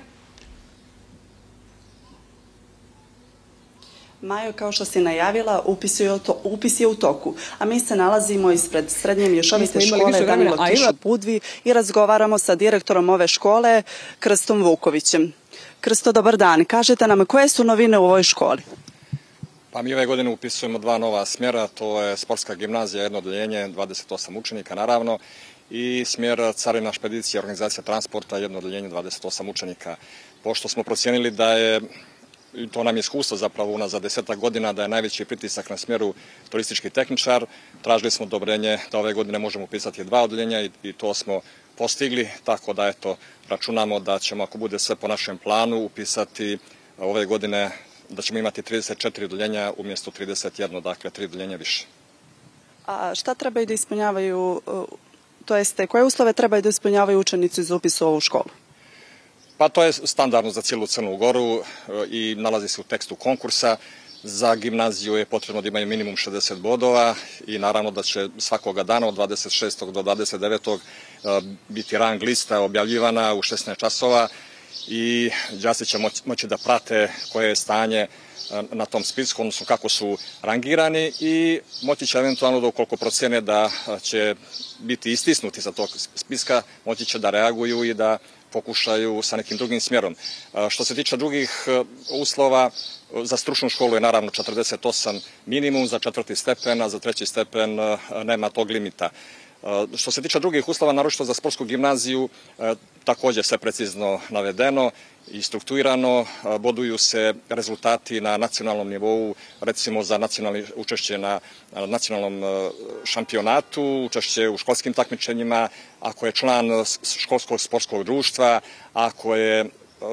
Majo, kao što si najavila, upis je u toku, a mi se nalazimo ispred srednje mješovite škole Danilo Kiš u Budvi i razgovaramo sa direktorom ove škole, Krstom Vukovićem. Krsto, dobar dan. Kažete nam koje su novine u ovoj školi? Pa mi ove godine upisujemo dva nova smjera, to je sportska gimnazija, jedno odeljenje, dvadeset osam učenika naravno, i smjer carina, špedicija, organizacija transporta, jedno odeljenje, dvadeset osam učenika. Pošto smo procijenili da je, to nam je iskustvo zapravo unazad desetak godina, da je najveći pritisak na smjeru turistički tehničar, tražili smo odobrenje da ove godine možemo upisati dva odeljenja i to smo postigli, tako da eto, računamo da ćemo, ako bude sve po našem planu, upisati ove godine, da ćemo imati trideset četiri odeljenja umjesto trideset jedno, dakle tri odeljenja više. A šta trebaju da ispunjavaju, to jeste, koje uslove trebaju da ispunjavaju učenici za upis u ovu školu? Pa to je standardno za cijelu Crnu Goru i nalazi se u tekstu konkursa. Za gimnaziju je potrebno da imaju minimum šezdeset bodova i naravno da će svakoga dana od dvadeset šestog do dvadeset devetog biti rang lista objavljivana u šesnaest časova i đaci će moći da prate koje je stanje na tom spisku, odnosno kako su rangirani i moći će eventualno da ukoliko procene da će biti istisnuti za tog spiska, moći će da reaguju i da pokušaju sa nekim drugim smjerom. Što se tiče drugih uslova, za stručnu školu je naravno četrdeset osam minimum, za četvrti stepen, a za treći stepen nema tog limita. Što se tiče drugih uslova, naročito za sportsku gimnaziju, također sve precizno navedeno i strukturirano, boduju se rezultati na nacionalnom nivou, recimo za nacionalno učešće na nacionalnom šampionatu, učešće u školskim takmičenjima, ako je član školskog sportskog društva, ako je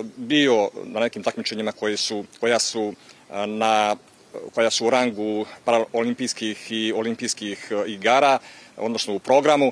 bio na nekim takmičenjima koja su, koja su na koja su u rangu paraolimpijskih i olimpijskih igara, odnosno u programu,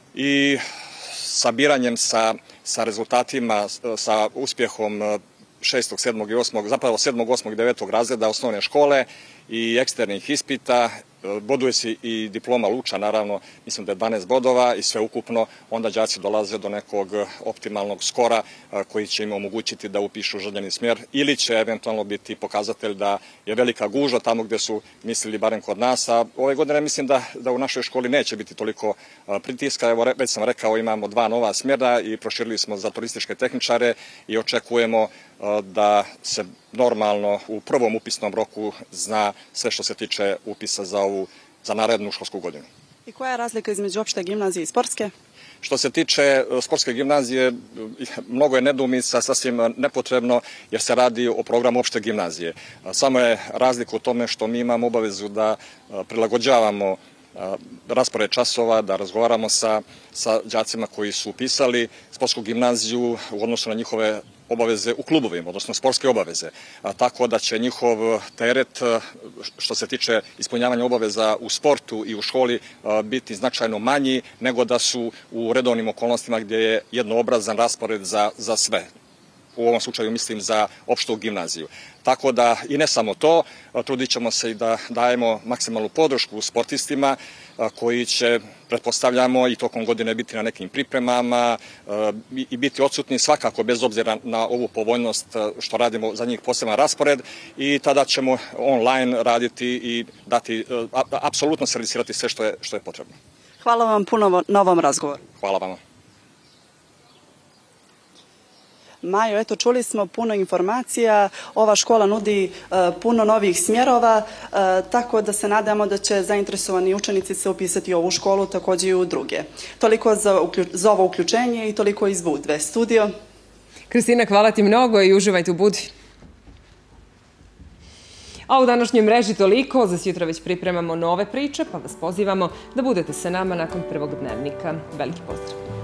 i sabiranjem sa, sa rezultatima, sa uspjehom šestog, sedmog i osmog, zapravo sedmog, osmog i devetog razreda osnovne škole i eksternih ispita, boduje se i diploma Luča, naravno, mislim da je dvanaest bodova i sve ukupno, onda đaci dolaze do nekog optimalnog skora koji će im omogućiti da upišu željeni smjer ili će eventualno biti pokazatelj da je velika gužva tamo gdje su mislili, barem kod nas, a ove godine mislim da, da u našoj školi neće biti toliko pritiska. Evo, već sam rekao, imamo dva nova smjera i proširili smo za turističke tehničare i očekujemo da se normalno u prvom upisnom roku zna sve što se tiče upisa za ovu, za narednu školsku godinu. I koja je razlika između opšte gimnazije i sportske? Što se tiče sportske gimnazije, mnogo je nedoumica, sasvim nepotrebno, jer se radi o programu opšte gimnazije. Samo je razlika u tome što mi imamo obavezu da prilagođavamo raspored časova, da razgovaramo sa, sa đacima koji su upisali sportsku gimnaziju u odnosu na njihove obaveze u klubovima, odnosno sportske obaveze. A, tako da će njihov teret, što se tiče ispunjavanja obaveza u sportu i u školi, a, biti značajno manji nego da su u redovnim okolnostima gdje je jednoobrazan raspored za, za sve. U ovom slučaju mislim za opštu gimnaziju. Tako da i ne samo to, trudit ćemo se i da dajemo maksimalnu podršku sportistima koji će, pretpostavljamo, i tokom godine biti na nekim pripremama i biti odsutni svakako bez obzira na ovu povoljnost što radimo za njih poseban raspored, i tada ćemo online raditi i dati, apsolutno servisirati sve što je, što je potrebno. Hvala vam puno na ovom razgovoru. Hvala vama. Majo, eto, čuli smo puno informacija, ova škola nudi uh, puno novih smjerova, uh, tako da se nadamo da će zainteresovani učenici se upisati u ovu školu, također i u druge. Toliko za, za ovo uključenje i toliko iz Budve. Studio. Kristina, hvala ti mnogo i uživajte u Budvi. A u današnjoj mreži toliko, za sutra već pripremamo nove priče, pa vas pozivamo da budete sa nama nakon prvog dnevnika. Veliki pozdrav!